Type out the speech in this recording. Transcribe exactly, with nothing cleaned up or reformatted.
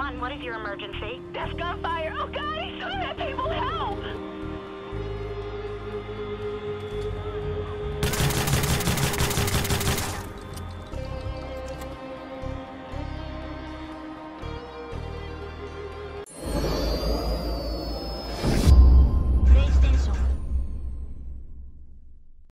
one, what is your emergency? Desk on fire. Oh, God, he's shooting at people.